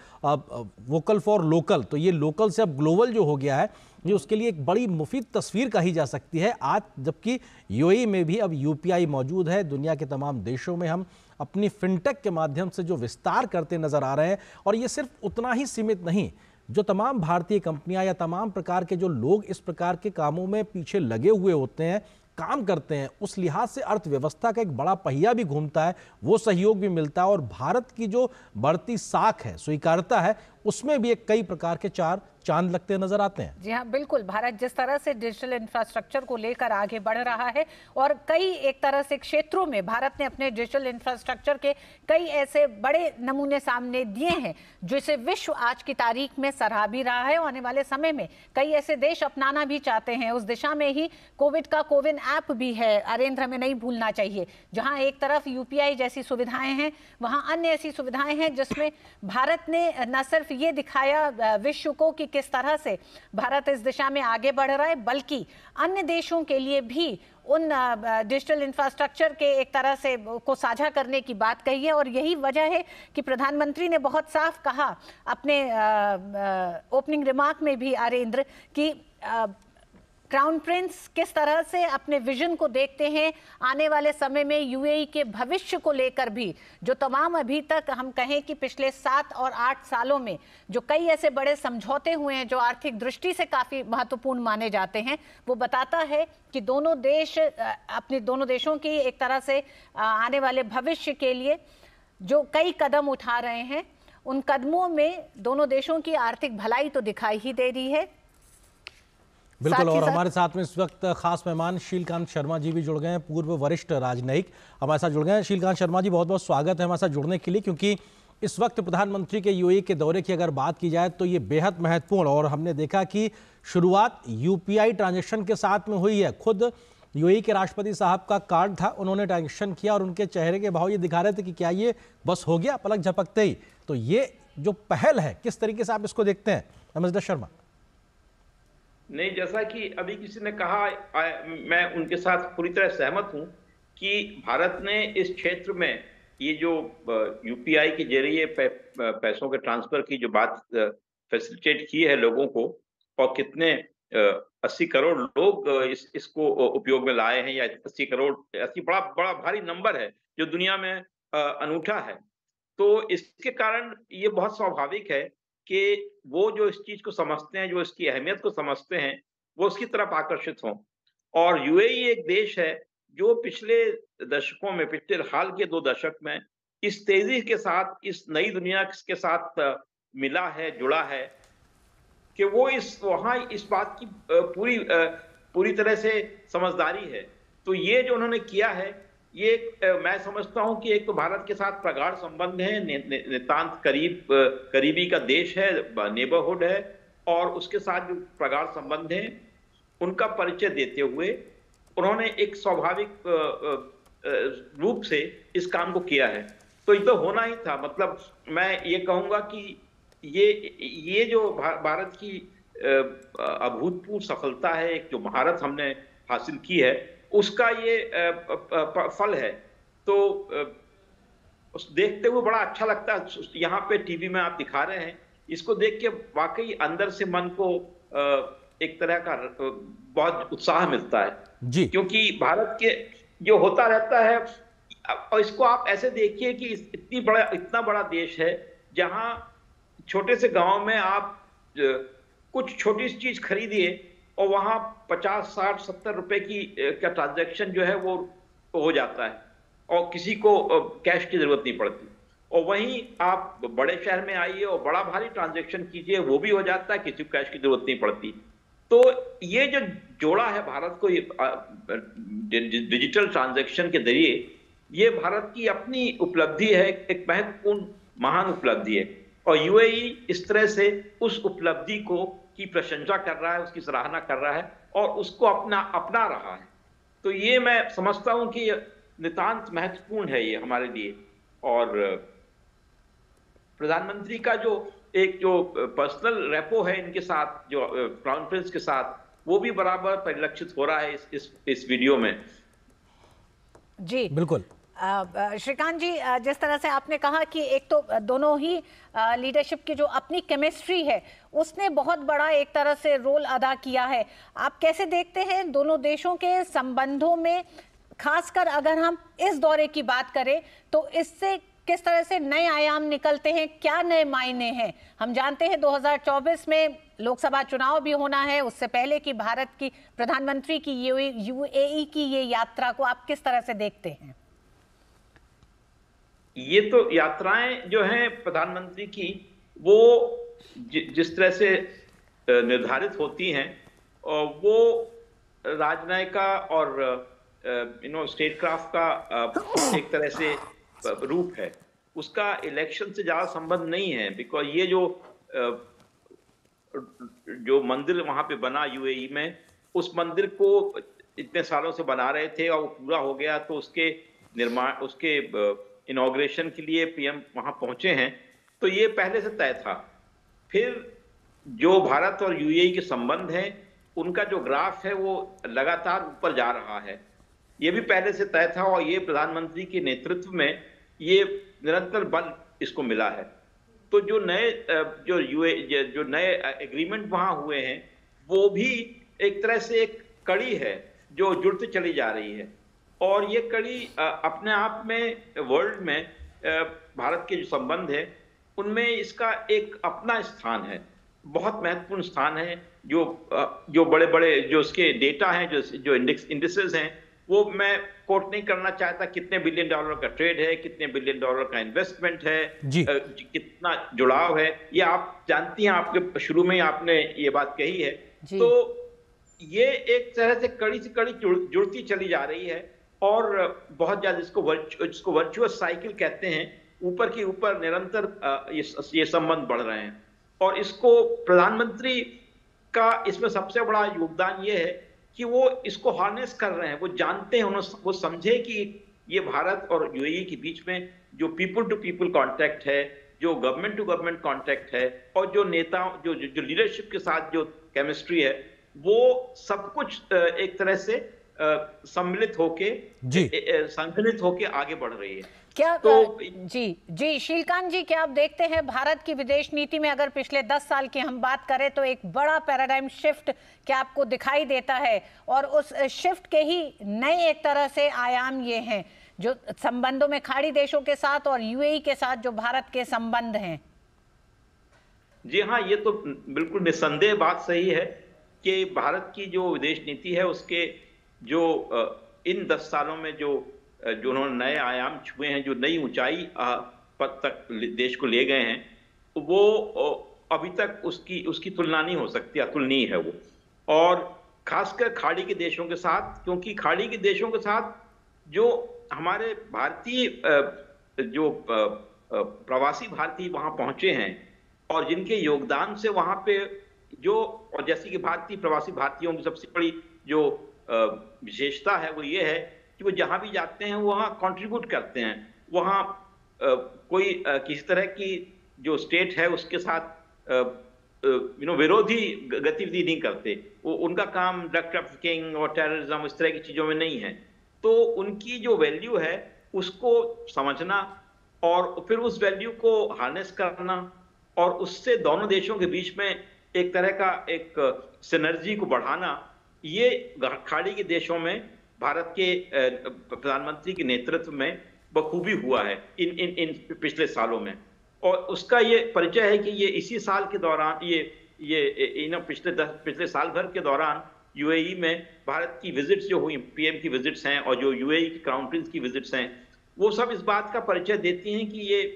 वोकल फॉर लोकल, तो ये लोकल से अब ग्लोबल जो हो गया है, ये उसके लिए एक बड़ी मुफीद तस्वीर कही जा सकती है आज, जबकि यूएई में भी अब यूपीआई मौजूद है। दुनिया के तमाम देशों में हम अपनी फिनटेक के माध्यम से जो विस्तार करते नजर आ रहे हैं, और ये सिर्फ उतना ही सीमित नहीं, जो तमाम भारतीय कंपनियां या तमाम प्रकार के जो लोग इस प्रकार के कामों में पीछे लगे हुए होते हैं, काम करते हैं उस लिहाज से अर्थव्यवस्था का एक बड़ा पहिया भी घूमता है, वो सहयोग भी मिलता है और भारत की जो बढ़ती साख है, स्वीकार्यता है, उसमें भी एक कई प्रकार के चार चांद लगते नजर आते हैं। जी हाँ, बिल्कुल। भारत जिस तरह से डिजिटल इंफ्रास्ट्रक्चर को लेकर आगे बढ़ रहा है और कई एक तरह से क्षेत्रों में भारत ने अपने डिजिटल इंफ्रास्ट्रक्चर के कई ऐसे बड़े नमूने सामने दिए हैं जिसे विश्व आज की तारीख में सराह भी रहा है। आने वाले समय में कई ऐसे देश अपनाना भी चाहते हैं। उस दिशा में ही कोविड का कोविन ऐप भी है, अरेंद्र, हमें नहीं भूलना चाहिए। जहां एक तरफ यूपीआई जैसी सुविधाएं हैं, वहां अन्य ऐसी सुविधाएं हैं जिसमें भारत ने न सिर्फ ये दिखाया विश्व को कि किस तरह से भारत इस दिशा में आगे बढ़ रहा है, बल्कि अन्य देशों के लिए भी उन डिजिटल इंफ्रास्ट्रक्चर के एक तरह से को साझा करने की बात कही है। और यही वजह है कि प्रधानमंत्री ने बहुत साफ कहा अपने ओपनिंग रिमार्क में भी, अरेंद्र, कि क्राउन प्रिंस किस तरह से अपने विजन को देखते हैं आने वाले समय में यूएई के भविष्य को लेकर भी, जो तमाम अभी तक हम कहें कि पिछले 7 और 8 सालों में जो कई ऐसे बड़े समझौते हुए हैं जो आर्थिक दृष्टि से काफ़ी महत्वपूर्ण माने जाते हैं, वो बताता है कि दोनों देश अपने दोनों देशों की एक तरह से आने वाले भविष्य के लिए जो कई कदम उठा रहे हैं, उन कदमों में दोनों देशों की आर्थिक भलाई तो दिखाई ही दे रही है। बिल्कुल। और हमारे साथ में इस वक्त खास मेहमान शीलकांत शर्मा जी भी जुड़ गए हैं, पूर्व वरिष्ठ राजनयिक हमारे साथ जुड़ गए हैं। शीलकांत शर्मा जी, बहुत बहुत स्वागत है हमारे साथ जुड़ने के लिए, क्योंकि इस वक्त प्रधानमंत्री के यूएई के दौरे की अगर बात की जाए तो ये बेहद महत्वपूर्ण, और हमने देखा कि शुरुआत यूपीआई ट्रांजैक्शन के साथ में हुई है। खुद यूएई के राष्ट्रपति साहब का कार्ड था, उन्होंने ट्रांजैक्शन किया और उनके चेहरे के भाव ये दिखा रहे थे कि क्या ये बस हो गया पलक झपकते ही। तो ये जो पहल है, किस तरीके से आप इसको देखते हैं एमएसडब्ल्यू शर्मा? नहीं, जैसा कि अभी किसी ने कहा, मैं उनके साथ पूरी तरह सहमत हूं कि भारत ने इस क्षेत्र में ये जो यूपीआई के जरिए पैसों के ट्रांसफर की जो बात फैसिलिटेट की है लोगों को, और कितने 80 करोड़ लोग इसको उपयोग में लाए हैं, या 80 करोड़, 80 बड़ा भारी नंबर है जो दुनिया में अनूठा है। तो इसके कारण ये बहुत स्वाभाविक है कि वो जो इस चीज को समझते हैं, जो इसकी अहमियत को समझते हैं, वो उसकी तरफ आकर्षित हों। और यूएई एक देश है जो पिछले दशकों में, पिछले हाल के 2 दशक में इस तेजी के साथ इस नई दुनिया के साथ मिला है, जुड़ा है, कि वो वहां इस बात की पूरी तरह से समझदारी है। तो ये जो उन्होंने किया है, ये मैं समझता हूं कि एक तो भारत के साथ प्रगाढ़ संबंध है, नितांत करीबी का देश है, नेबरहुड है, और उसके साथ जो प्रगाढ़ संबंध है उनका परिचय देते हुए उन्होंने एक स्वाभाविक रूप से इस काम को किया है। तो ये तो होना ही था। मतलब मैं ये कहूंगा कि ये जो भारत की अभूतपूर्व सफलता है, एक जो महारत हमने हासिल की है, उसका ये फल है। तो देखते हुए बड़ा अच्छा लगता है। यहाँ पे टीवी में आप दिखा रहे हैं, इसको देख के वाकई अंदर से मन को एक तरह का बहुत उत्साह मिलता है जी। क्योंकि भारत के जो होता रहता है, और इसको आप ऐसे देखिए कि इतना बड़ा देश है जहां छोटे से गांव में आप कुछ छोटी सी चीज खरीदिए और वहां 50, 60, 70 रुपए की का ट्रांजैक्शन जो है वो हो जाता है और किसी को कैश की जरूरत नहीं पड़ती। और वहीं आप बड़े शहर में आइए और बड़ा भारी ट्रांजैक्शन कीजिए, वो भी हो जाता है, किसी को कैश की जरूरत नहीं पड़ती। तो ये जो जोड़ा है भारत को डिजिटल ट्रांजैक्शन के जरिए, ये भारत की अपनी उपलब्धि है, एक महत्वपूर्ण महान उपलब्धि है। और यूएई इस तरह से उस उपलब्धि की प्रशंसा कर रहा है, उसकी सराहना कर रहा है और उसको अपना रहा है। तो ये मैं समझता हूं कि नितांत महत्वपूर्ण है ये हमारे लिए। और प्रधानमंत्री का जो पर्सनल रेपो है इनके साथ, जो क्राउन प्रिंस के साथ, वो भी बराबर परिलक्षित हो रहा है इस वीडियो में। जी बिल्कुल। श्रीकांत जी, जिस तरह से आपने कहा कि एक तो दोनों ही लीडरशिप की जो अपनी केमिस्ट्री है उसने बहुत बड़ा एक तरह से रोल अदा किया है, आप कैसे देखते हैं दोनों देशों के संबंधों में, खासकर अगर हम इस दौरे की बात करें तो इससे किस तरह से नए आयाम निकलते हैं, क्या नए मायने हैं? हम जानते हैं 2024 में लोकसभा चुनाव भी होना है, उससे पहले की भारत की प्रधानमंत्री की यूएई की ये यात्रा को आप किस तरह से देखते हैं? ये तो यात्राएं जो हैं प्रधानमंत्री की, वो जिस तरह से निर्धारित होती हैं, वो राजनयिका और स्टेट क्राफ्ट का एक तरह से रूप है। उसका इलेक्शन से ज्यादा संबंध नहीं है, बिकॉज ये जो मंदिर वहां पे बना यूएई में, उस मंदिर को इतने सालों से बना रहे थे और वो पूरा हो गया, तो उसके निर्माण, उसके इनॉग्रेशन के लिए पीएम वहां पहुंचे हैं, तो ये पहले से तय था। फिर जो भारत और यूएई के संबंध हैं, उनका जो ग्राफ है वो लगातार ऊपर जा रहा है, ये भी पहले से तय था, और ये प्रधानमंत्री के नेतृत्व में ये निरंतर बल इसको मिला है। तो जो नए एग्रीमेंट वहां हुए हैं, वो भी एक तरह से एक कड़ी है जो जुड़ती चली जा रही है, और ये कड़ी अपने आप में वर्ल्ड में भारत के जो संबंध है उनमें इसका एक अपना स्थान है, बहुत महत्वपूर्ण स्थान है। जो बड़े बड़े जो उसके डेटा हैं, जो इंडिसेस हैं, वो मैं कोट नहीं करना चाहता, कितने बिलियन डॉलर का ट्रेड है, कितने बिलियन डॉलर का इन्वेस्टमेंट है, कितना जुड़ाव है, ये आप जानती हैं, आपके शुरू में आपने ये बात कही है। तो ये एक तरह से कड़ी जुड़ती चली जा रही है, और बहुत ज्यादा इसको वर्चुअस साइकिल कहते हैं, ऊपर की ऊपर निरंतर ये संबंध बढ़ रहे हैं। और इसको प्रधानमंत्री का इसमें सबसे बड़ा योगदान ये है कि वो इसको हार्नेस कर रहे हैं, वो जानते हैं, वो समझे कि ये भारत और यूएई के बीच में जो पीपल टू पीपल कांटेक्ट है, जो गवर्नमेंट टू गवर्नमेंट कांटेक्ट है, और जो नेताओं जो लीडरशिप के साथ जो केमिस्ट्री है, वो सब कुछ एक तरह से सम्मिलित होके, संगठित होके आगे बढ़ रही है। क्या जी शीलकांत जी, क्या आप देखते हैं भारत की विदेश नीति में, अगर पिछले 10 साल की हम बात करें, तो एक बड़ा पैराडाइम शिफ्ट क्या आपको दिखाई देता है? और उस शिफ्ट के ही नए एक तरह से आयाम ये हैं जो संबंधों में खाड़ी देशों के साथ और यूएई के साथ जो भारत के संबंध हैं। जी हाँ, ये तो बिल्कुल निस्संदेह बात सही है कि भारत की जो विदेश नीति है, उसके जो इन 10 सालों में जो उन्होंने नए आयाम छुए हैं, जो नई ऊंचाई पद तक देश को ले गए हैं, वो अभी तक उसकी तुलना नहीं हो सकती, अतुलनीय है वो। और खासकर खाड़ी के देशों के साथ, क्योंकि खाड़ी के देशों के साथ जो हमारे भारतीय जो प्रवासी भारतीय वहां पहुंचे हैं, और जिनके योगदान से वहां पे और जैसे कि प्रवासी भारतीयों की सबसे बड़ी जो विशेषता है, वो ये है कि वो जहां भी जाते हैं वहां कंट्रीब्यूट करते हैं, वहां कोई किसी तरह की जो स्टेट है उसके साथ विरोधी गतिविधि नहीं करते। वो उनका काम ड्रग ट्रैफिकिंग और टेररिज्म इस तरह की चीजों में नहीं है। तो उनकी जो वैल्यू है उसको समझना और फिर उस वैल्यू को हार्नेस करना, और उससे दोनों देशों के बीच में एक तरह का एक सिनर्जी को बढ़ाना, ये खाड़ी के देशों में भारत के प्रधानमंत्री के नेतृत्व में बखूबी हुआ है इन पिछले सालों में। और उसका ये परिचय है कि ये इसी साल के दौरान पिछले साल भर के दौरान यूएई में भारत की विजिट्स जो हुई, पीएम की विजिट्स हैं और जो यूएई की क्राउन प्रिंस की विजिट्स हैं, वो सब इस बात का परिचय देती हैं कि ये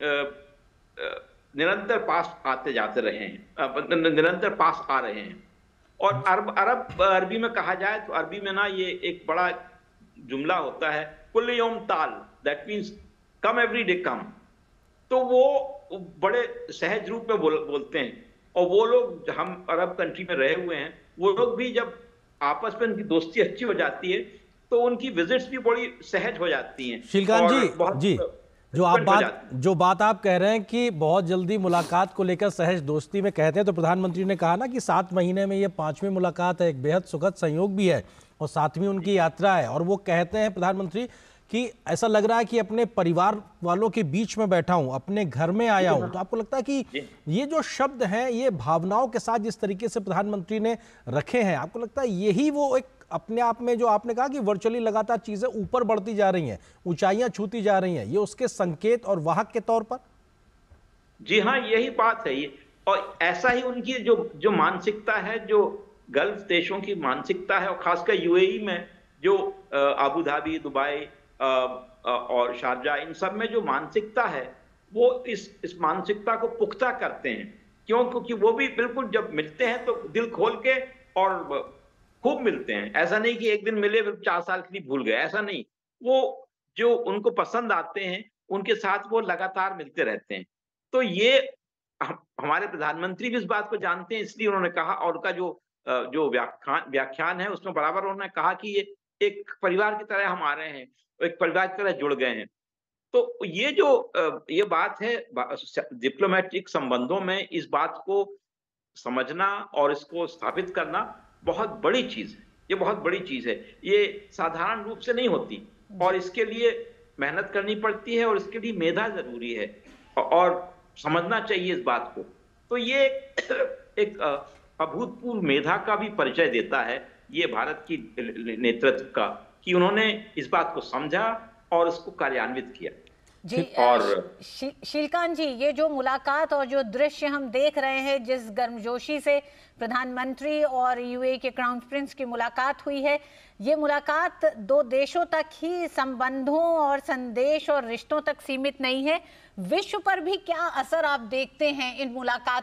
निरंतर पास आते जाते रहे हैं, निरंतर पास आ रहे हैं। और अरबी में कहा जाए तो अरबी में ना ये एक बड़ा जुमला होता है, कुल यौम ताल, that means come every day come. तो वो बड़े सहज रूप में बोलते हैं, और वो लोग, हम अरब कंट्री में रहे हुए हैं, वो लोग भी जब आपस में उनकी दोस्ती अच्छी हो जाती है तो उनकी विजिट्स भी बड़ी सहज हो जाती हैं। शीलकांत जी, जो बात आप कह रहे हैं कि बहुत जल्दी मुलाकात को लेकर सहज दोस्ती में कहते हैं, तो प्रधानमंत्री ने कहा ना कि 7 महीने में ये 5वीं मुलाकात है, एक बेहद सुखद संयोग भी है और 7वीं उनकी यात्रा है। और वो कहते हैं प्रधानमंत्री कि ऐसा लग रहा है कि अपने परिवार वालों के बीच में बैठा हूं, अपने घर में आया हूं। तो आपको लगता है कि ये जो शब्द हैं, ये भावनाओं के साथ जिस तरीके से प्रधानमंत्री ने रखे हैं, आपको लगता है यही वो एक अपने आप में जो आपने कहा कि वर्चुअली लगातार चीजें ऊपर बढ़ती जा रही हैं, ऊंचाइयां छूती जा रही हैं, ये उसके संकेत और वाहक के तौर पर? जी हाँ, यही बात है ये। और ऐसा ही उनकी जो मानसिकता है, जो गल्फ देशों की मानसिकता है, और खासकर यूएई में जो अबू धाबी, दुबई और शारजा, इन सब में जो मानसिकता है, वो इस मानसिकता को पुख्ता करते हैं। क्यों? क्योंकि वो भी बिल्कुल जब मिलते हैं तो दिल खोल के और खूब मिलते हैं। ऐसा नहीं कि एक दिन मिले 4 साल के लिए भूल गए, ऐसा नहीं। वो जो उनको पसंद आते हैं उनके साथ वो लगातार मिलते रहते हैं। तो ये हमारे प्रधानमंत्री भी इस बात को जानते हैं, इसलिए उन्होंने कहा, और उनका जो व्याख्यान है उसमें बराबर उन्होंने कहा कि ये एक परिवार की तरह हम आ रहे हैं, एक परिवार की तरह जुड़ गए हैं। तो ये बात है डिप्लोमेटिक संबंधों में, इस बात को समझना और इसको स्थापित करना बहुत बड़ी चीज है। ये बहुत बड़ी चीज है, ये साधारण रूप से नहीं होती, और इसके लिए मेहनत करनी पड़ती है, और इसके लिए मेधा जरूरी है, और समझना चाहिए इस बात को। तो ये एक अभूतपूर्व मेधा का भी परिचय देता है ये भारत की नेतृत्व का, कि उन्होंने इस बात को समझा और उसको कार्यान्वित किया। जी, और शीलकांत जी, ये जो मुलाकात और जो दृश्य हम देख रहे हैं, जिस गर्मजोशी से प्रधानमंत्री और यूएई के क्राउन प्रिंस की मुलाकात हुई है, ये मुलाकात दो देशों तक ही संबंधों और संदेश और रिश्तों तक सीमित नहीं है, विश्व पर भी क्या असर आप देखते हैं इन मुलाकात